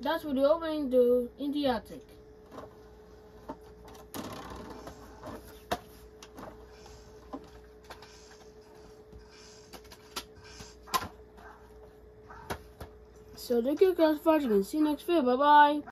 That's what the opening do in the attic. So thank you guys for watching and see you next video. Bye bye.